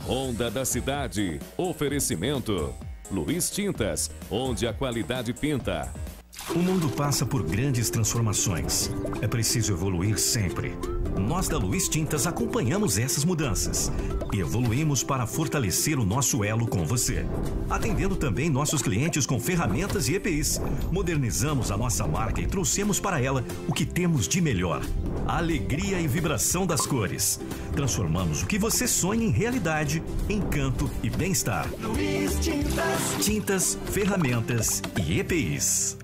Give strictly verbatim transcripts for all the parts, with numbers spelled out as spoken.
Ronda da Cidade. Oferecimento Luiz Tintas, onde a qualidade pinta. O mundo passa por grandes transformações. É preciso evoluir sempre. Nós da Luiz Tintas acompanhamos essas mudanças e evoluímos para fortalecer o nosso elo com você, atendendo também nossos clientes com ferramentas e E P Is. Modernizamos a nossa marca e trouxemos para ela o que temos de melhor: a alegria e vibração das cores. Transformamos o que você sonha em realidade, encanto e bem-estar. Luiz Tintas. Tintas, ferramentas e E P Is.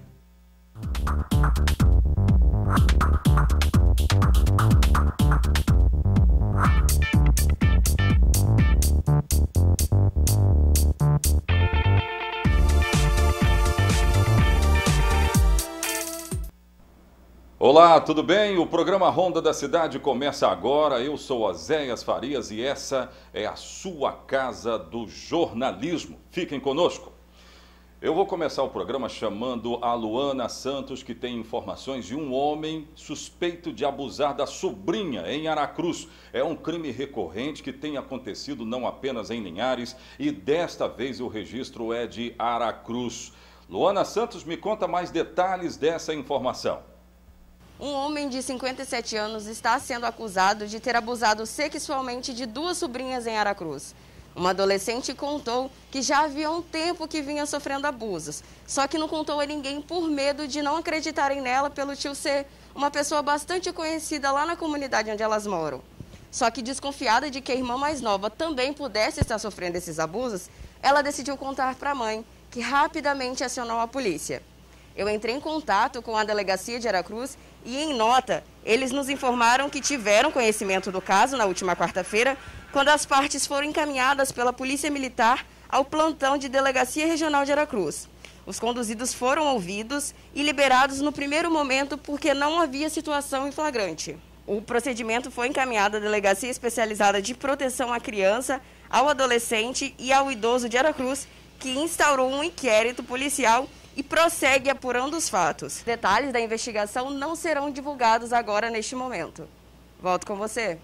Olá, tudo bem? O programa Ronda da Cidade começa agora. Eu sou Oséias Farias e essa é a sua casa do jornalismo. Fiquem conosco. Eu vou começar o programa chamando a Luana Santos, que tem informações de um homem suspeito de abusar da sobrinha em Aracruz. É um crime recorrente que tem acontecido não apenas em Linhares e desta vez o registro é de Aracruz. Luana Santos, me conta mais detalhes dessa informação. Um homem de cinquenta e sete anos está sendo acusado de ter abusado sexualmente de duas sobrinhas em Aracruz. Uma adolescente contou que já havia um tempo que vinha sofrendo abusos, só que não contou a ninguém por medo de não acreditarem nela pelo tio ser uma pessoa bastante conhecida lá na comunidade onde elas moram. Só que desconfiada de que a irmã mais nova também pudesse estar sofrendo esses abusos, ela decidiu contar para a mãe, que rapidamente acionou a polícia. Eu entrei em contato com a delegacia de Aracruz e, em nota, eles nos informaram que tiveram conhecimento do caso na última quarta-feira, quando as partes foram encaminhadas pela Polícia Militar ao plantão de Delegacia Regional de Aracruz. Os conduzidos foram ouvidos e liberados no primeiro momento porque não havia situação em flagrante. O procedimento foi encaminhado à Delegacia Especializada de Proteção à Criança, ao Adolescente e ao Idoso de Aracruz, que instaurou um inquérito policial e prossegue apurando os fatos. Detalhes da investigação não serão divulgados agora neste momento. Volto com você.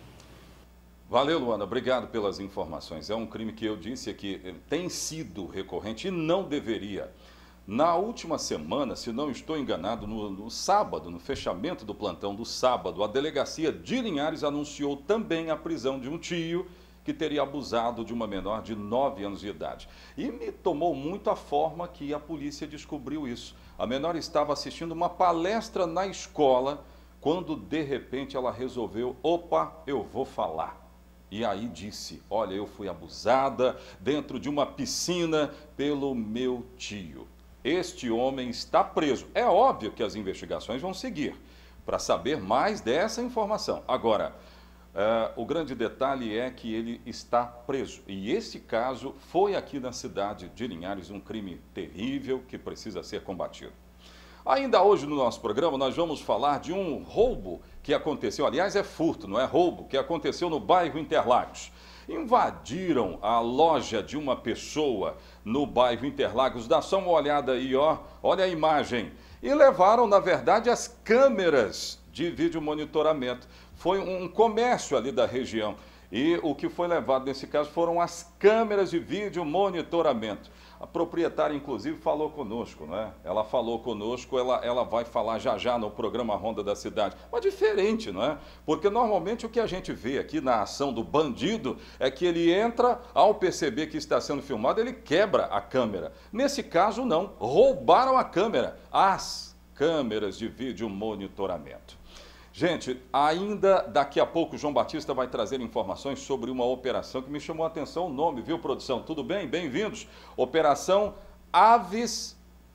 Valeu, Luana. Obrigado pelas informações. É um crime que eu disse aqui tem sido recorrente e não deveria. Na última semana, se não estou enganado, no, no sábado, no fechamento do plantão do sábado, a delegacia de Linhares anunciou também a prisão de um tio que teria abusado de uma menor de nove anos de idade. E me tomou muito a forma que a polícia descobriu isso. A menor estava assistindo uma palestra na escola, quando de repente ela resolveu, opa, eu vou falar. E aí disse, olha, eu fui abusada dentro de uma piscina pelo meu tio. Este homem está preso. É óbvio que as investigações vão seguir para saber mais dessa informação. Agora, Uh, o grande detalhe é que ele está preso. E esse caso foi aqui na cidade de Linhares um crime terrível que precisa ser combatido. Ainda hoje no nosso programa nós vamos falar de um roubo que aconteceu, aliás é furto, não é roubo, que aconteceu no bairro Interlagos. Invadiram a loja de uma pessoa no bairro Interlagos, dá só uma olhada aí, ó, olha a imagem. E levaram, na verdade, as câmeras de vídeo monitoramento. Foi um comércio ali da região e o que foi levado nesse caso foram as câmeras de vídeo monitoramento. A proprietária, inclusive, falou conosco, né? Ela falou conosco, ela, ela vai falar já já no programa Ronda da Cidade. Mas diferente, não é? Porque normalmente o que a gente vê aqui na ação do bandido é que ele entra, ao perceber que está sendo filmado, ele quebra a câmera. Nesse caso, não. Roubaram a câmera, as câmeras de vídeo monitoramento. Gente, ainda daqui a pouco o João Batista vai trazer informações sobre uma operação que me chamou a atenção o nome, viu, produção? Tudo bem? Bem-vindos. Operação Habeas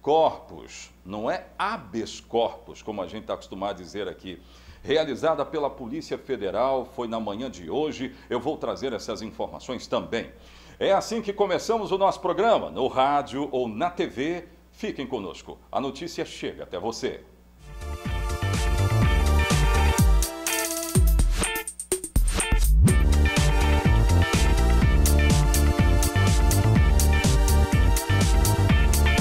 Corpus. Não é habeas corpus, como a gente está acostumado a dizer aqui. Realizada pela Polícia Federal, foi na manhã de hoje. Eu vou trazer essas informações também. É assim que começamos o nosso programa, no rádio ou na T V. Fiquem conosco. A notícia chega até você.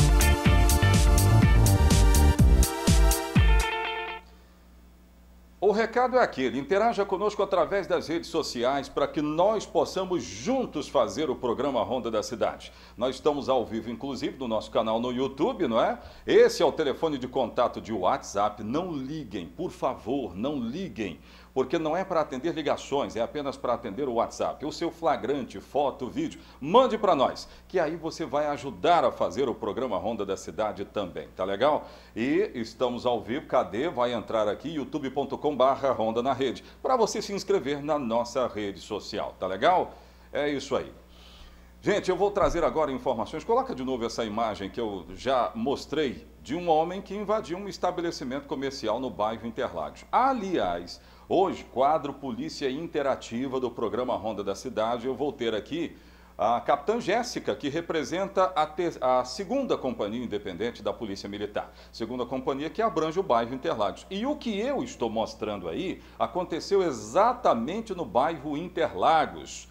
O recado é aquele, interaja conosco através das redes sociais para que nós possamos juntos fazer o programa Ronda da Cidade. Nós estamos ao vivo, inclusive, no nosso canal no YouTube, não é? Esse é o telefone de contato de WhatsApp. Não liguem, por favor, não liguem, porque não é para atender ligações, é apenas para atender o WhatsApp. O seu flagrante, foto, vídeo, mande para nós, que aí você vai ajudar a fazer o programa Ronda da Cidade também, tá legal? E estamos ao vivo, cadê? Vai entrar aqui, youtube ponto com barra Ronda na Rede, para você se inscrever na nossa rede social, tá legal? É isso aí. Gente, eu vou trazer agora informações, coloca de novo essa imagem que eu já mostrei, de um homem que invadiu um estabelecimento comercial no bairro Interlagos. Aliás, hoje, quadro Polícia Interativa do programa Ronda da Cidade, eu vou ter aqui a capitã Jéssica, que representa a, te... a segunda companhia independente da Polícia Militar. Segunda companhia que abrange o bairro Interlagos. E o que eu estou mostrando aí aconteceu exatamente no bairro Interlagos.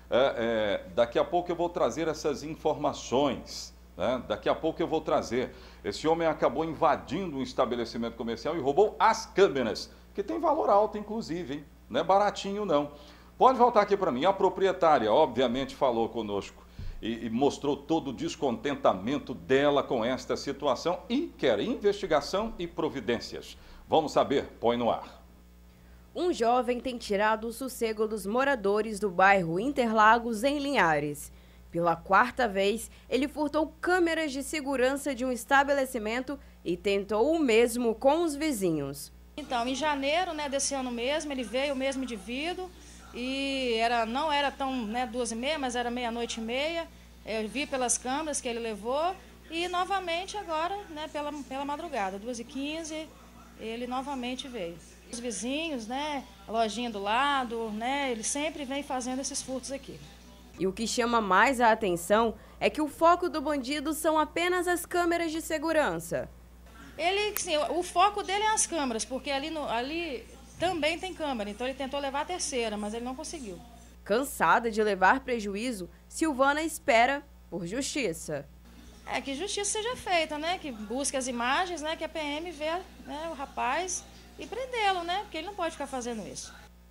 É, é, daqui a pouco eu vou trazer essas informações. Né? Daqui a pouco eu vou trazer. Esse homem acabou invadindo um estabelecimento comercial e roubou as câmeras, que tem valor alto, inclusive, hein? Não é baratinho, não. Pode voltar aqui para mim. A proprietária, obviamente, falou conosco e, e mostrou todo o descontentamento dela com esta situação e quer investigação e providências. Vamos saber, põe no ar. Um jovem tem tirado o sossego dos moradores do bairro Interlagos, em Linhares. Pela quarta vez, ele furtou câmeras de segurança de um estabelecimento e tentou o mesmo com os vizinhos. Então, em janeiro, né, desse ano mesmo, ele veio, o mesmo indivíduo, e era, não era tão, né, duas e meia, mas era meia-noite e meia. Eu vi pelas câmeras que ele levou e novamente agora, né, pela, pela madrugada, duas e quinze, ele novamente veio. Os vizinhos, né, a lojinha do lado, né, ele sempre vem fazendo esses furtos aqui. E o que chama mais a atenção é que o foco do bandido são apenas as câmeras de segurança. Ele, sim, o foco dele é as câmeras, porque ali, no, ali também tem câmera, então ele tentou levar a terceira, mas ele não conseguiu. Cansada de levar prejuízo, Silvana espera por justiça. É, que justiça seja feita, né, que busque as imagens, né, que a P M vê, né, o rapaz e prendê-lo, né, porque ele não pode ficar fazendo isso.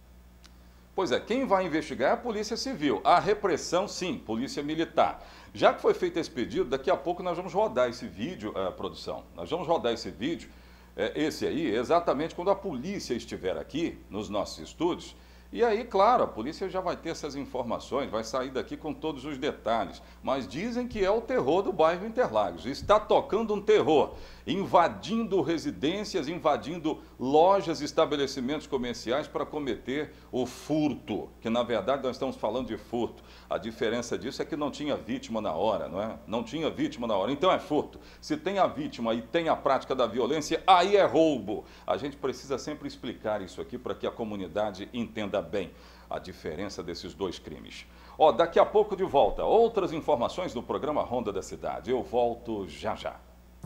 Pois é, quem vai investigar é a Polícia Civil. A repressão, sim, Polícia Militar. Já que foi feito esse pedido, daqui a pouco nós vamos rodar esse vídeo, uh, produção. Nós vamos rodar esse vídeo, uh, esse aí, exatamente quando a polícia estiver aqui, nos nossos estúdios. E aí, claro, a polícia já vai ter essas informações, vai sair daqui com todos os detalhes. Mas dizem que é o terror do bairro Interlagos. Está tocando um terror, invadindo residências, invadindo lojas, estabelecimentos comerciais para cometer o furto. Que, na verdade, nós estamos falando de furto. A diferença disso é que não tinha vítima na hora, não é? Não tinha vítima na hora. Então é furto. Se tem a vítima e tem a prática da violência, aí é roubo. A gente precisa sempre explicar isso aqui para que a comunidade entenda bem a diferença desses dois crimes. Ó, daqui a pouco de volta, outras informações no programa Ronda da Cidade. Eu volto já já.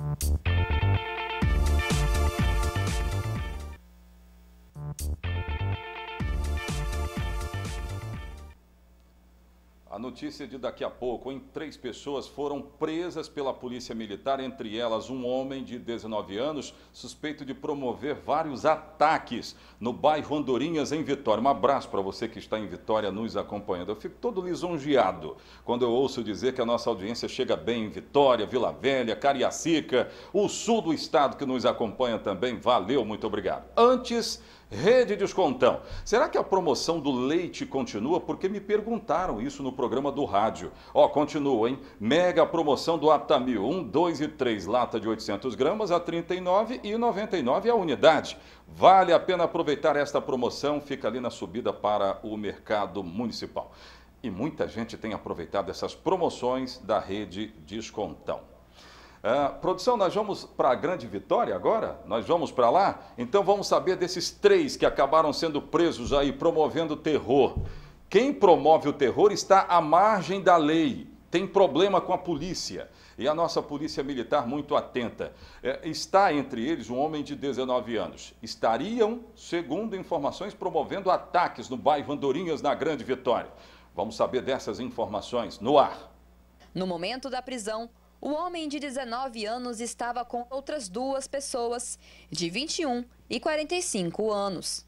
A notícia de daqui a pouco, em três pessoas foram presas pela Polícia Militar, entre elas um homem de dezenove anos, suspeito de promover vários ataques no bairro Andorinhas, em Vitória. Um abraço para você que está em Vitória nos acompanhando. Eu fico todo lisonjeado quando eu ouço dizer que a nossa audiência chega bem em Vitória, Vila Velha, Cariacica, o sul do estado que nos acompanha também. Valeu, muito obrigado. Antes... Rede Descontão. Será que a promoção do leite continua? Porque me perguntaram isso no programa do rádio. Ó, continua, hein? Mega promoção do Aptamil, um, dois e três, lata de oitocentos gramas a trinta e nove reais e noventa e nove centavos a unidade. Vale a pena aproveitar esta promoção, fica ali na subida para o mercado municipal. E muita gente tem aproveitado essas promoções da Rede Descontão. Uh, produção, nós vamos para a Grande Vitória agora? Nós vamos para lá? Então vamos saber desses três que acabaram sendo presos aí, promovendo terror. Quem promove o terror está à margem da lei, tem problema com a polícia. E a nossa polícia militar muito atenta. É, está entre eles um homem de dezenove anos. Estariam, segundo informações, promovendo ataques no bairro Andorinhas, na Grande Vitória. Vamos saber dessas informações no ar. No momento da prisão, o homem de dezenove anos estava com outras duas pessoas, de vinte e um e quarenta e cinco anos.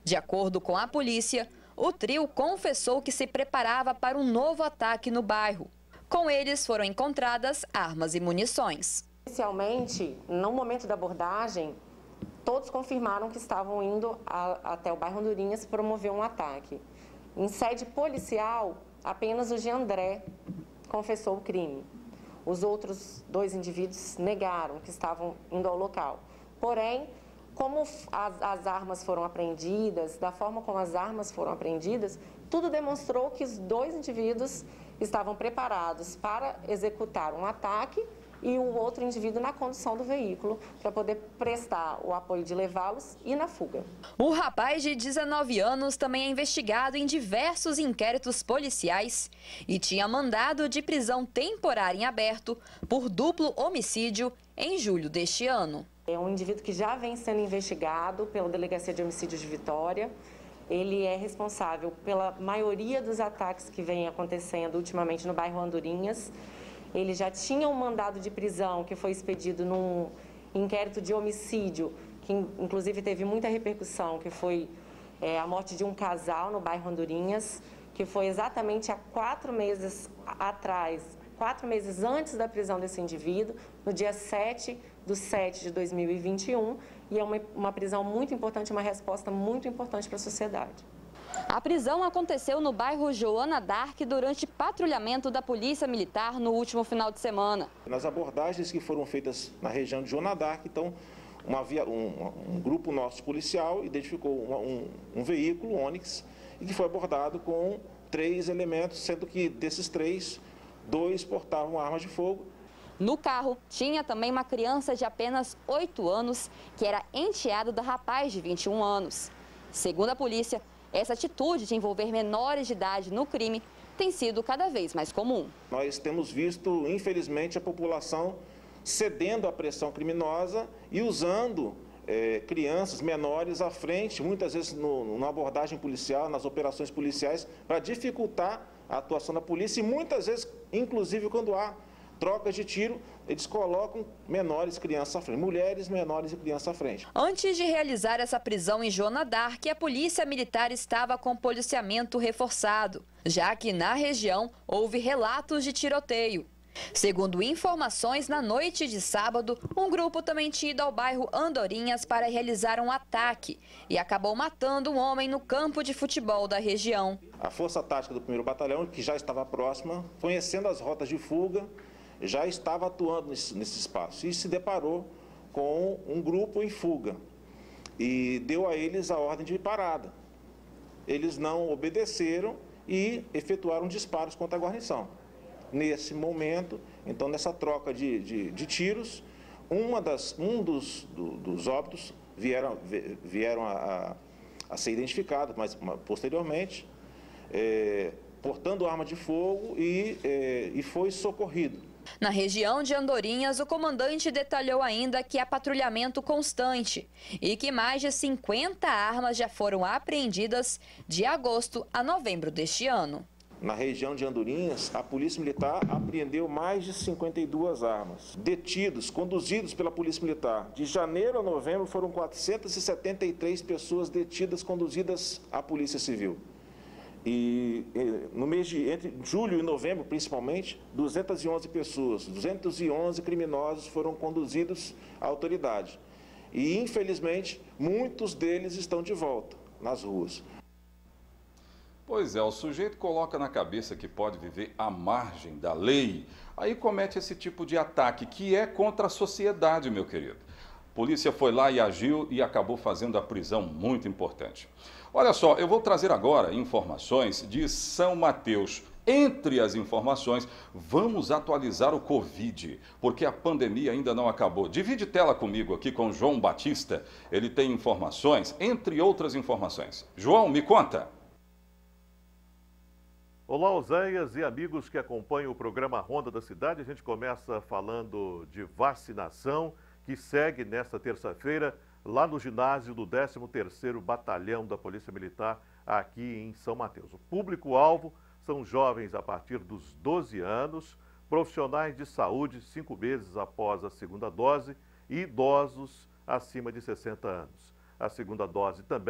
De acordo com a polícia, o trio confessou que se preparava para um novo ataque no bairro. Com eles foram encontradas armas e munições. Inicialmente, no momento da abordagem, todos confirmaram que estavam indo a, até o bairro Andorinhas promover um ataque. Em sede policial, apenas o Jean André confessou o crime. Os outros dois indivíduos negaram que estavam indo ao local. Porém, como as, as armas foram apreendidas, da forma como as armas foram apreendidas, tudo demonstrou que os dois indivíduos estavam preparados para executar um ataque e o outro indivíduo na condução do veículo para poder prestar o apoio de levá-los e na fuga. O rapaz de dezenove anos também é investigado em diversos inquéritos policiais e tinha mandado de prisão temporária em aberto por duplo homicídio em julho deste ano. É um indivíduo que já vem sendo investigado pela Delegacia de Homicídios de Vitória. Ele é responsável pela maioria dos ataques que vem acontecendo ultimamente no bairro Andorinhas. Ele já tinha um mandado de prisão que foi expedido num inquérito de homicídio, que inclusive teve muita repercussão, que foi é, a morte de um casal no bairro Andorinhas, que foi exatamente há quatro meses atrás, quatro meses antes da prisão desse indivíduo, no dia sete de setembro de dois mil e vinte e um, e é uma, uma prisão muito importante, uma resposta muito importante para a sociedade. A prisão aconteceu no bairro Joana d'Arc durante patrulhamento da Polícia Militar no último final de semana. Nas abordagens que foram feitas na região de Joana d'Arc, então, uma via, um, um grupo nosso policial identificou uma, um, um veículo Onix e que foi abordado com três elementos, sendo que desses três, dois portavam armas de fogo. No carro tinha também uma criança de apenas oito anos, que era enteado do rapaz de vinte e um anos. Segundo a polícia, essa atitude de envolver menores de idade no crime tem sido cada vez mais comum. Nós temos visto, infelizmente, a população cedendo à pressão criminosa e usando é, crianças menores à frente, muitas vezes no, na abordagem policial, nas operações policiais, para dificultar a atuação da polícia e muitas vezes, inclusive quando há trocas de tiro, eles colocam menores, crianças à frente, mulheres, menores e crianças à frente. Antes de realizar essa prisão em Joana d'Arc, a Polícia Militar estava com policiamento reforçado, já que na região houve relatos de tiroteio. Segundo informações, na noite de sábado, um grupo também tinha ido ao bairro Andorinhas para realizar um ataque e acabou matando um homem no campo de futebol da região. A Força Tática do primeiro Batalhão, que já estava próxima, conhecendo as rotas de fuga, já estava atuando nesse, nesse espaço e se deparou com um grupo em fuga e deu a eles a ordem de parada. Eles não obedeceram e efetuaram disparos contra a guarnição. Nesse momento, então, nessa troca de, de, de tiros, uma das, um dos, do, dos óbitos vieram, vieram a, a ser identificados, mas posteriormente, é, portando arma de fogo e, é, e foi socorrido. Na região de Andorinhas, o comandante detalhou ainda que há patrulhamento constante e que mais de cinquenta armas já foram apreendidas de agosto a novembro deste ano. Na região de Andorinhas, a Polícia Militar apreendeu mais de cinquenta e duas armas. Detidos, conduzidos pela Polícia Militar, de janeiro a novembro foram quatrocentas e setenta e três pessoas detidas, conduzidas à Polícia Civil. E no mês de entre julho e novembro, principalmente, duzentas e onze pessoas, duzentos e onze criminosos foram conduzidos à autoridade. E, infelizmente, muitos deles estão de volta nas ruas. Pois é, o sujeito coloca na cabeça que pode viver à margem da lei, aí comete esse tipo de ataque, que é contra a sociedade, meu querido. A polícia foi lá e agiu e acabou fazendo a prisão muito importante. Olha só, eu vou trazer agora informações de São Mateus. Entre as informações, vamos atualizar o Covid, porque a pandemia ainda não acabou. Divide tela comigo aqui com o João Batista, ele tem informações, entre outras informações. João, me conta. Olá, Oséias e amigos que acompanham o programa Ronda da Cidade. A gente começa falando de vacinação, que segue nesta terça-feira, lá no ginásio do décimo terceiro Batalhão da Polícia Militar, aqui em São Mateus. O público-alvo são jovens a partir dos doze anos, profissionais de saúde cinco meses após a segunda dose e idosos acima de sessenta anos. A segunda dose também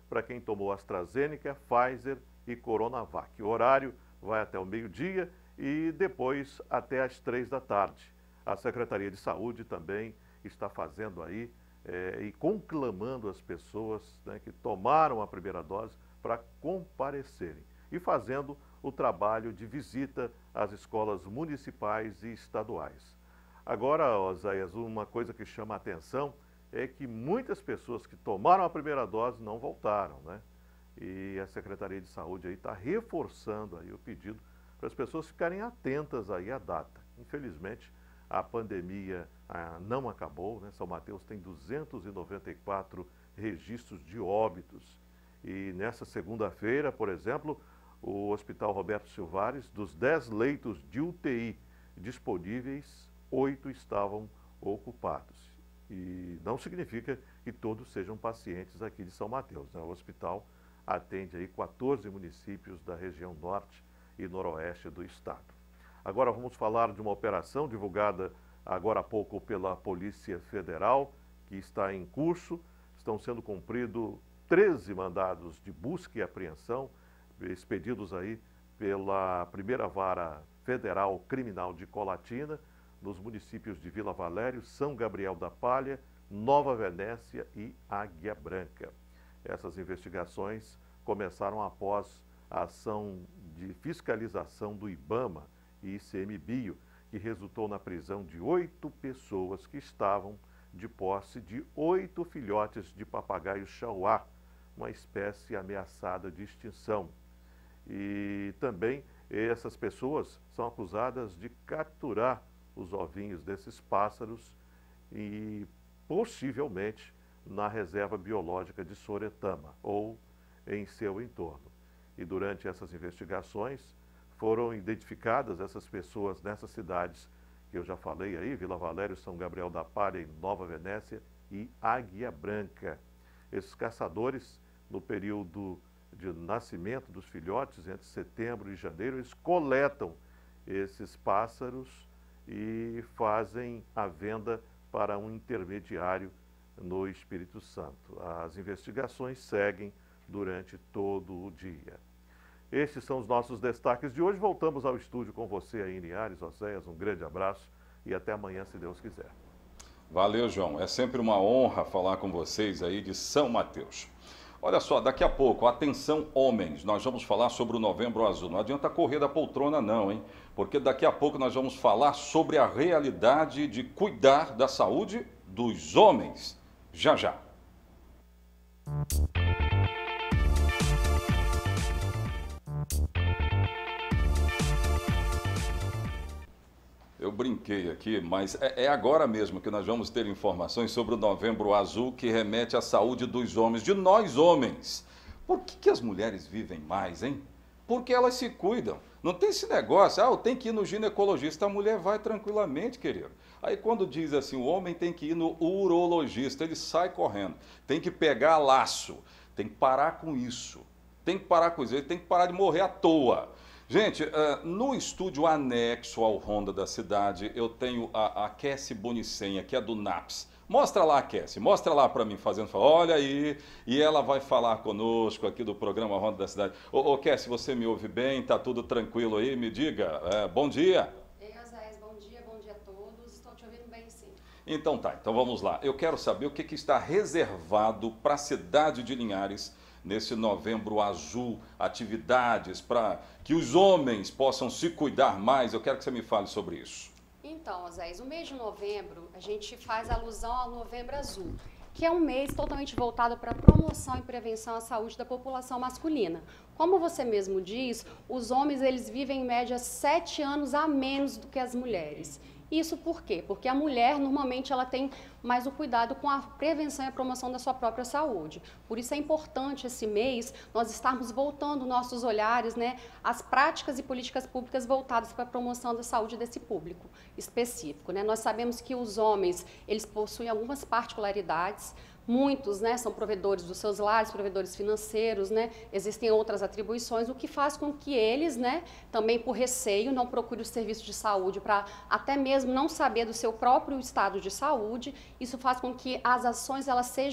para quem tomou AstraZeneca, Pfizer e Coronavac. O horário vai até o meio-dia e depois até às três da tarde. A Secretaria de Saúde também está fazendo aí é, e conclamando as pessoas, né, que tomaram a primeira dose para comparecerem e fazendo o trabalho de visita às escolas municipais e estaduais. Agora, Oséias, uma coisa que chama a atenção é que muitas pessoas que tomaram a primeira dose não voltaram, né? E a Secretaria de Saúde aí está reforçando aí o pedido para as pessoas ficarem atentas aí à data. Infelizmente, a pandemia ah, não acabou, né? São Mateus tem duzentos e noventa e quatro registros de óbitos. E nessa segunda-feira, por exemplo, o Hospital Roberto Silvares, dos dez leitos de U T I disponíveis, oito estavam ocupados. E não significa que todos sejam pacientes aqui de São Mateus, né? O hospital atende aí quatorze municípios da região norte e noroeste do estado. Agora vamos falar de uma operação divulgada agora há pouco pela Polícia Federal, que está em curso. Estão sendo cumpridos treze mandados de busca e apreensão, expedidos aí pela primeira Vara Federal Criminal de Colatina, nos municípios de Vila Valério, São Gabriel da Palha, Nova Venécia e Águia Branca. Essas investigações começaram após a ação de fiscalização do IBAMA e I C M Bio, que resultou na prisão de oito pessoas que estavam de posse de oito filhotes de papagaio chauá, uma espécie ameaçada de extinção. E também essas pessoas são acusadas de capturar os ovinhos desses pássaros e possivelmente na reserva biológica de Soretama ou em seu entorno. E durante essas investigações foram identificadas essas pessoas nessas cidades que eu já falei aí, Vila Valério, São Gabriel da Palha, em Nova Venécia e Águia Branca. Esses caçadores, no período de nascimento dos filhotes, entre setembro e janeiro, eles coletam esses pássaros e fazem a venda para um intermediário no Espírito Santo. As investigações seguem durante todo o dia. Estes são os nossos destaques de hoje. Voltamos ao estúdio com você aí em Linhares. Oséias, um grande abraço e até amanhã, se Deus quiser. Valeu, João. É sempre uma honra falar com vocês aí de São Mateus. Olha só, daqui a pouco, atenção homens, nós vamos falar sobre o Novembro Azul. Não adianta correr da poltrona não, hein? Porque daqui a pouco nós vamos falar sobre a realidade de cuidar da saúde dos homens. Já, já. Eu brinquei aqui, mas é, é agora mesmo que nós vamos ter informações sobre o Novembro Azul, que remete à saúde dos homens, de nós homens. Por que, que as mulheres vivem mais, hein? Porque elas se cuidam. Não tem esse negócio, ah, eu tenho que ir no ginecologista. A mulher vai tranquilamente, querido. Aí quando diz assim, o homem tem que ir no urologista, ele sai correndo. Tem que pegar laço, tem que parar com isso. Tem que parar com isso, ele tem que parar de morrer à toa. Gente, uh, no estúdio anexo ao Ronda da Cidade, eu tenho a, a Cassie Bonicenha, que é do NAPS. Mostra lá, Cassie, mostra lá para mim, fazendo, olha aí, e ela vai falar conosco aqui do programa Ronda da Cidade. Ô, ô Cassie, você me ouve bem? Tá tudo tranquilo aí? Me diga. É, bom dia. Ei, Oséias, bom dia, bom dia a todos. Estou te ouvindo bem, sim. Então tá, então vamos lá. Eu quero saber o que, que está reservado para a cidade de Linhares nesse Novembro Azul, atividades para que os homens possam se cuidar mais. Eu quero que você me fale sobre isso. Então, Oséias, o mês de novembro, a gente faz alusão ao Novembro Azul, que é um mês totalmente voltado para a promoção e prevenção à saúde da população masculina. Como você mesmo diz, os homens eles vivem em média sete anos a menos do que as mulheres. Isso por quê? Porque a mulher, normalmente, ela tem mais o cuidado com a prevenção e a promoção da sua própria saúde. Por isso é importante esse mês nós estarmos voltando nossos olhares, né, às práticas e políticas públicas voltadas para a promoção da saúde desse público específico, né? Nós sabemos que os homens, eles possuem algumas particularidades. Muitos, né, são provedores dos seus lares, provedores financeiros, né, existem outras atribuições, o que faz com que eles, né, também por receio, não procurem o serviço de saúde para até mesmo não saber do seu próprio estado de saúde. Isso faz com que as ações elas sejam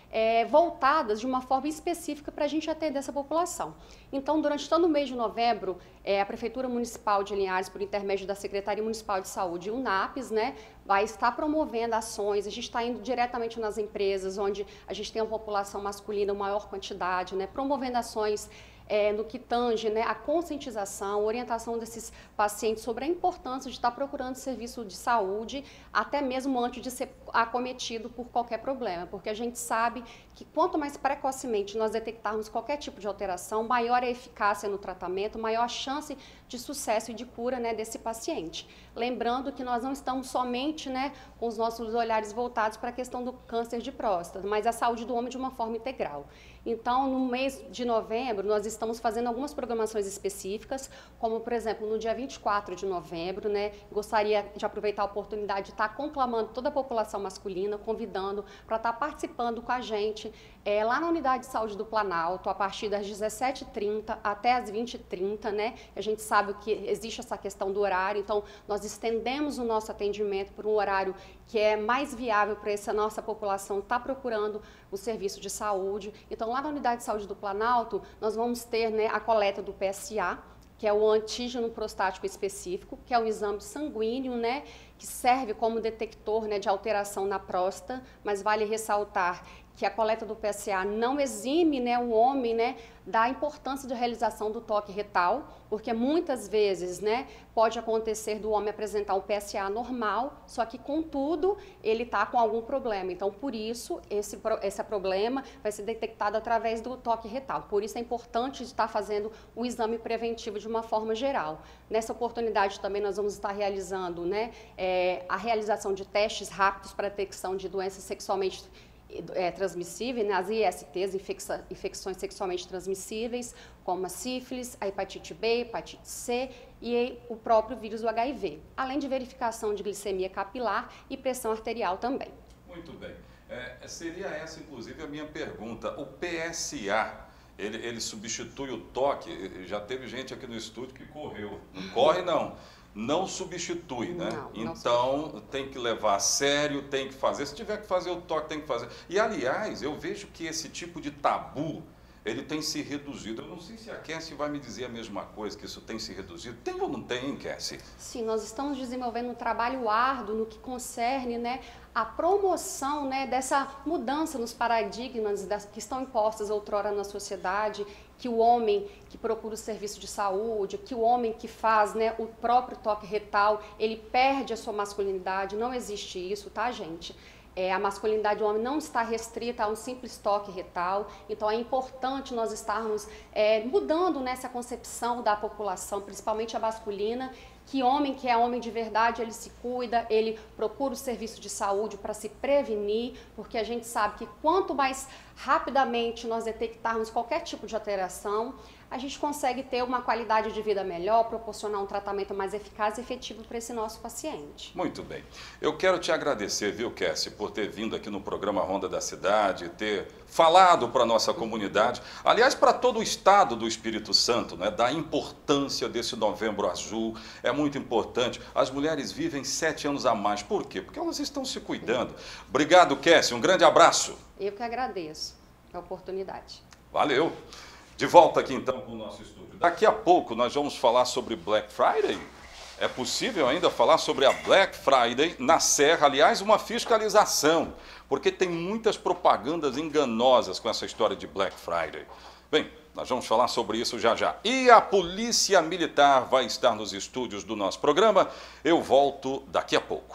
É, voltadas de uma forma específica para a gente atender essa população. Então, durante todo o mês de novembro, é, a Prefeitura Municipal de Linhares, por intermédio da Secretaria Municipal de Saúde e o NAPES, né, vai estar promovendo ações. A gente está indo diretamente nas empresas, onde a gente tem uma população masculina, maior quantidade, né, promovendo ações É, no que tange, né, a conscientização, orientação desses pacientes sobre a importância de estar procurando serviço de saúde, até mesmo antes de ser acometido por qualquer problema, porque a gente sabe que quanto mais precocemente nós detectarmos qualquer tipo de alteração, maior é a eficácia no tratamento, maior a chance de sucesso e de cura, né, desse paciente. Lembrando que nós não estamos somente, né, com os nossos olhares voltados para a questão do câncer de próstata, mas a saúde do homem de uma forma integral. Então, no mês de novembro, nós estamos fazendo algumas programações específicas, como, por exemplo, no dia vinte e quatro de novembro, né, gostaria de aproveitar a oportunidade de estar conclamando toda a população masculina, convidando para estar participando com a gente é, lá na Unidade de Saúde do Planalto, a partir das dezessete e trinta até as vinte e trinta, né? A gente sabe que existe essa questão do horário, então nós estendemos o nosso atendimento por um horário que é mais viável para essa nossa população estar procurando o serviço de saúde. Então, lá na Unidade de Saúde do Planalto, nós vamos ter, né, a coleta do P S A, que é o antígeno prostático específico, que é um exame sanguíneo, né, que serve como detector, né, de alteração na próstata, mas vale ressaltar que a coleta do P S A não exime, né, o homem, né, da importância de realização do toque retal, porque muitas vezes, né, pode acontecer do homem apresentar um P S A normal, só que, contudo, ele está com algum problema. Então, por isso, esse, esse problema vai ser detectado através do toque retal. Por isso é importante estar fazendo o exame preventivo de uma forma geral. Nessa oportunidade também nós vamos estar realizando, né, é, a realização de testes rápidos para detecção de doenças sexualmente É, transmissíveis, né, as I S Ts, infecção, infecções sexualmente transmissíveis, como a sífilis, a hepatite B, hepatite C e o próprio vírus do H I V, além de verificação de glicemia capilar e pressão arterial também. Muito bem. É, seria essa, inclusive, a minha pergunta. O P S A, ele, ele substitui o toque? Já teve gente aqui no estúdio que correu. Não corre, não. Não substitui, né? Não, não então, substitui. Tem que levar a sério, tem que fazer. Se tiver que fazer o toque, tem que fazer. E, aliás, eu vejo que esse tipo de tabu, ele tem se reduzido. Eu não sei se a Cassie vai me dizer a mesma coisa, que isso tem se reduzido. Tem ou não tem, Cassie? Sim, nós estamos desenvolvendo um trabalho árduo no que concerne, né, a promoção, né, dessa mudança nos paradigmas das, que estão impostas outrora na sociedade, que o homem que procura o serviço de saúde, que o homem que faz, né, o próprio toque retal, ele perde a sua masculinidade. Não existe isso, tá, gente? É, a masculinidade do homem não está restrita a um simples toque retal, então é importante nós estarmos é, mudando nessa concepção da população, principalmente a masculina, que homem que é homem de verdade, ele se cuida, ele procura o serviço de saúde para se prevenir, porque a gente sabe que quanto mais rapidamente nós detectarmos qualquer tipo de alteração, a gente consegue ter uma qualidade de vida melhor, proporcionar um tratamento mais eficaz e efetivo para esse nosso paciente. Muito bem. Eu quero te agradecer, viu, Cassie, por ter vindo aqui no programa Ronda da Cidade, ter falado para a nossa comunidade, aliás, para todo o estado do Espírito Santo, né, da importância desse Novembro Azul. É muito importante. As mulheres vivem sete anos a mais. Por quê? Porque elas estão se cuidando. Obrigado, Cassie. Um grande abraço. Eu que agradeço a oportunidade. Valeu. De volta aqui, então, com o nosso estúdio. Daqui a pouco nós vamos falar sobre Black Friday. É possível ainda falar sobre a Black Friday na Serra, aliás, uma fiscalização, porque tem muitas propagandas enganosas com essa história de Black Friday. Bem, nós vamos falar sobre isso já já. E a Polícia Militar vai estar nos estúdios do nosso programa. Eu volto daqui a pouco.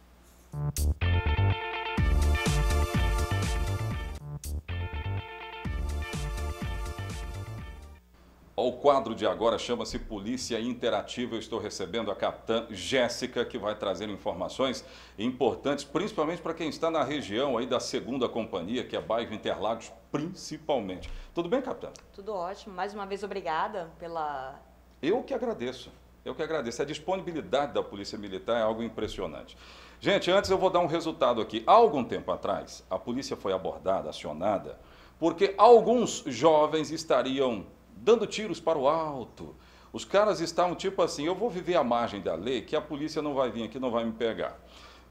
O quadro de agora chama-se Polícia Interativa. Eu estou recebendo a capitã Jéssica, que vai trazer informações importantes, principalmente para quem está na região aí da segunda companhia, que é bairro Interlagos, principalmente. Tudo bem, capitã? Tudo ótimo. Mais uma vez, obrigada pela... Eu que agradeço. Eu que agradeço. A disponibilidade da Polícia Militar é algo impressionante. Gente, antes eu vou dar um resultado aqui. Há algum tempo atrás, a polícia foi abordada, acionada, porque alguns jovens estariam dando tiros para o alto. Os caras estavam tipo assim, eu vou viver à margem da lei, que a polícia não vai vir aqui, não vai me pegar.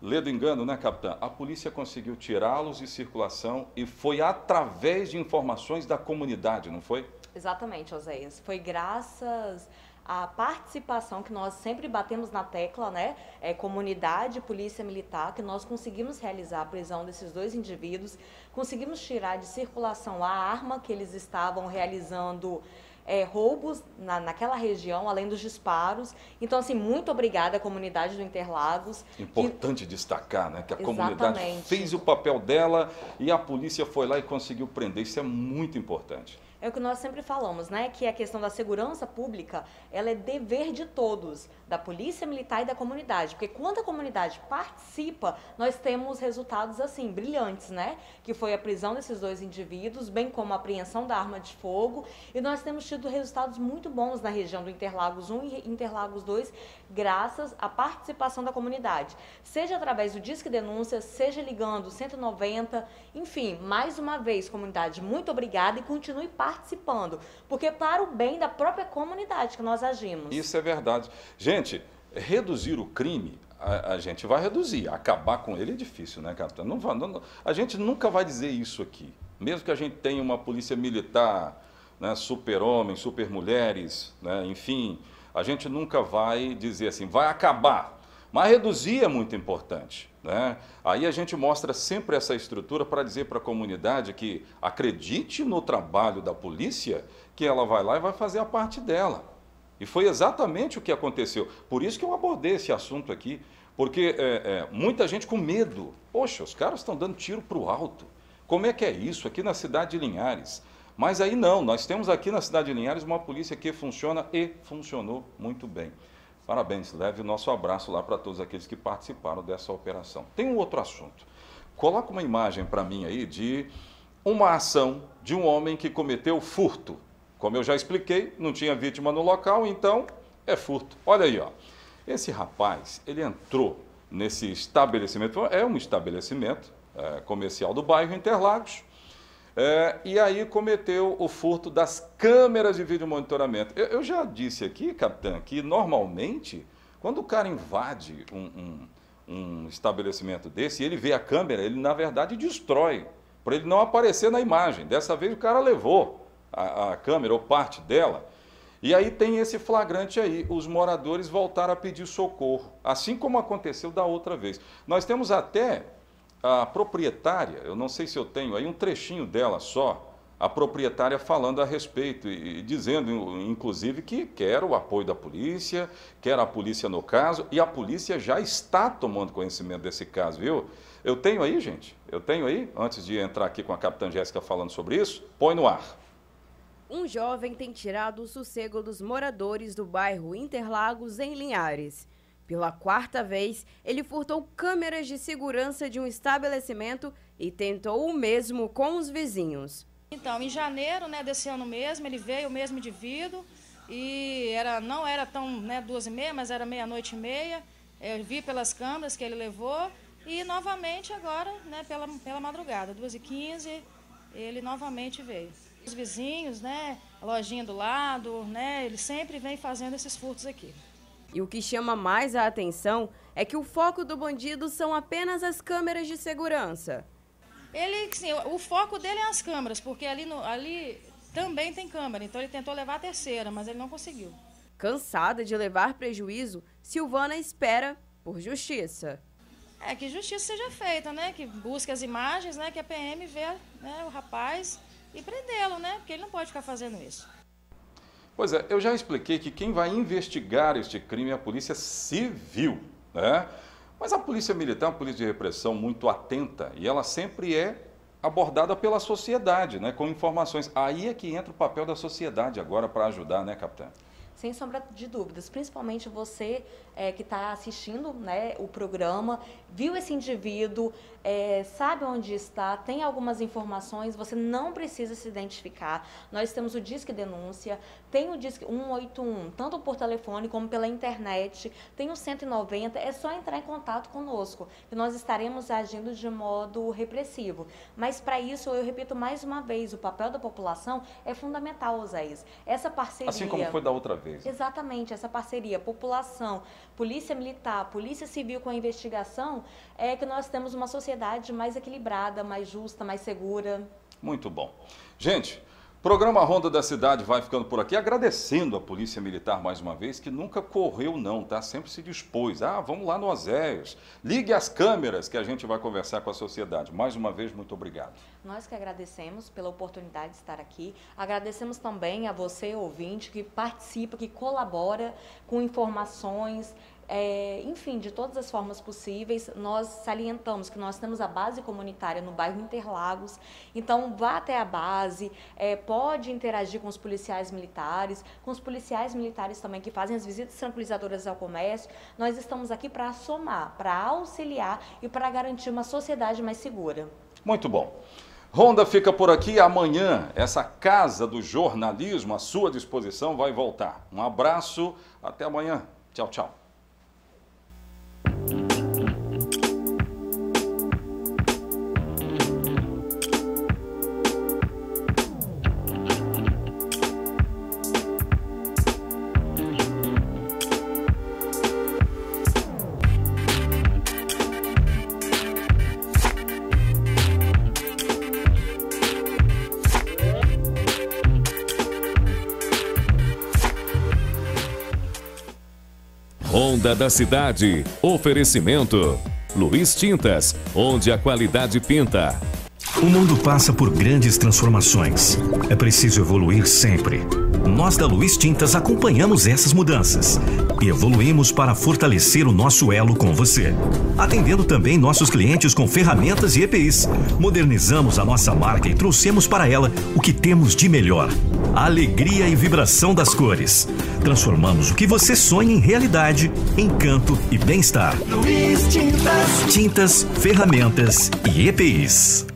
Ledo engano, né, capitã? A polícia conseguiu tirá-los de circulação e foi através de informações da comunidade, não foi? Exatamente, Oséias. Foi graças à participação que nós sempre batemos na tecla, né? É, comunidade, polícia militar, que nós conseguimos realizar a prisão desses dois indivíduos, conseguimos tirar de circulação a arma que eles estavam realizando. É, roubos na, naquela região, além dos disparos. Então, assim, muito obrigada à comunidade do Interlagos. Importante que... destacar, né, que a Exatamente. comunidade fez o papel dela e a polícia foi lá e conseguiu prender. Isso é muito importante. É o que nós sempre falamos, né? Que a questão da segurança pública, ela é dever de todos, da polícia militar e da comunidade. Porque quando a comunidade participa, nós temos resultados, assim, brilhantes, né? Que foi a prisão desses dois indivíduos, bem como a apreensão da arma de fogo. E nós temos tido resultados muito bons na região do Interlagos um e Interlagos dois, graças à participação da comunidade. Seja através do Disque Denúncia, seja ligando cento e noventa, enfim, mais uma vez, comunidade, muito obrigada e continue participando. participando, porque é para o bem da própria comunidade que nós agimos. Isso é verdade. Gente, reduzir o crime, a, a gente vai reduzir. Acabar com ele é difícil, né, capitão? Não, não, a gente nunca vai dizer isso aqui. Mesmo que a gente tenha uma polícia militar, né, super-homens, super-mulheres, né, enfim, a gente nunca vai dizer assim, vai acabar. Mas reduzir é muito importante, né? Aí a gente mostra sempre essa estrutura para dizer para a comunidade que acredite no trabalho da polícia, que ela vai lá e vai fazer a parte dela. E foi exatamente o que aconteceu. Por isso que eu abordei esse assunto aqui, porque é, é, muita gente com medo. Poxa, os caras estão dando tiro para o alto. Como é que é isso aqui na cidade de Linhares? Mas aí não, nós temos aqui na cidade de Linhares uma polícia que funciona e funcionou muito bem. Parabéns, leve o nosso abraço lá para todos aqueles que participaram dessa operação. Tem um outro assunto. Coloca uma imagem para mim aí de uma ação de um homem que cometeu furto. Como eu já expliquei, não tinha vítima no local, então é furto. Olha aí, ó. Esse rapaz, ele entrou nesse estabelecimento, é um estabelecimento é, comercial do bairro Interlagos, É, e aí cometeu o furto das câmeras de vídeo monitoramento. Eu, eu já disse aqui, capitã, que normalmente, quando o cara invade um, um, um estabelecimento desse, e ele vê a câmera, ele na verdade destrói, para ele não aparecer na imagem. Dessa vez o cara levou a, a câmera ou parte dela, e aí tem esse flagrante aí, os moradores voltaram a pedir socorro, assim como aconteceu da outra vez. Nós temos até a proprietária, eu não sei se eu tenho aí um trechinho dela só, a proprietária falando a respeito e, e dizendo, inclusive, que quer o apoio da polícia, quer a polícia no caso, e a polícia já está tomando conhecimento desse caso, viu? Eu tenho aí, gente, eu tenho aí, antes de entrar aqui com a capitã Jéssica falando sobre isso, põe no ar. Um jovem tem tirado o sossego dos moradores do bairro Interlagos, em Linhares. Pela quarta vez, ele furtou câmeras de segurança de um estabelecimento e tentou o mesmo com os vizinhos. Então, em janeiro, né, desse ano mesmo, ele veio, o mesmo indivíduo, e era, não era tão, né, duas e meia, mas era meia-noite e meia. Eu vi pelas câmeras que ele levou e novamente agora, né, pela, pela madrugada, duas e quinze, ele novamente veio. Os vizinhos, né, a lojinha do lado, né, ele sempre vem fazendo esses furtos aqui. E o que chama mais a atenção é que o foco do bandido são apenas as câmeras de segurança. Ele, sim, o foco dele é as câmeras, porque ali, no, ali também tem câmera, então ele tentou levar a terceira, mas ele não conseguiu. Cansada de levar prejuízo, Silvana espera por justiça. É, que justiça seja feita, né? Que busque as imagens, né? Que a P M vê, né, o rapaz e prendê-lo, né? Porque ele não pode ficar fazendo isso. Pois é, eu já expliquei que quem vai investigar este crime é a Polícia Civil, né? Mas a Polícia Militar é uma polícia de repressão muito atenta e ela sempre é abordada pela sociedade, né? Com informações. Aí é que entra o papel da sociedade agora para ajudar, né, capitã? Sem sombra de dúvidas, principalmente você é, que está assistindo, né, o programa, viu esse indivíduo, é, sabe onde está, tem algumas informações, você não precisa se identificar. Nós temos o Disque Denúncia, tem o Disque um oito um, tanto por telefone como pela internet, tem o cento e noventa, é só entrar em contato conosco, que nós estaremos agindo de modo repressivo. Mas para isso, eu repito mais uma vez, o papel da população é fundamental, Oséias. Essa parceria... Assim como foi da outra vez. Geisa? Exatamente, essa parceria, população, polícia militar, polícia civil com a investigação, é que nós temos uma sociedade mais equilibrada, mais justa, mais segura. Muito bom. Gente, programa Ronda da Cidade vai ficando por aqui, agradecendo a Polícia Militar mais uma vez, que nunca correu não, tá? Sempre se dispôs. Ah, vamos lá no Oséias, ligue as câmeras que a gente vai conversar com a sociedade. Mais uma vez, muito obrigado. Nós que agradecemos pela oportunidade de estar aqui. Agradecemos também a você, ouvinte, que participa, que colabora com informações, É, enfim, de todas as formas possíveis. Nós salientamos que nós temos a base comunitária no bairro Interlagos, então vá até a base, é, pode interagir com os policiais militares, com os policiais militares também que fazem as visitas tranquilizadoras ao comércio. Nós estamos aqui para somar, para auxiliar e para garantir uma sociedade mais segura. Muito bom. Ronda fica por aqui. Amanhã, essa casa do jornalismo à sua disposição vai voltar. Um abraço, até amanhã. Tchau, tchau. Ronda da Cidade. Oferecimento Luiz Tintas, onde a qualidade pinta. O mundo passa por grandes transformações. É preciso evoluir sempre. Nós da Luiz Tintas acompanhamos essas mudanças e evoluímos para fortalecer o nosso elo com você, atendendo também nossos clientes com ferramentas e E P Is. Modernizamos a nossa marca e trouxemos para ela o que temos de melhor: a alegria e vibração das cores. Transformamos o que você sonha em realidade, encanto e bem-estar. Luiz Tintas. Tintas, ferramentas e E P Is.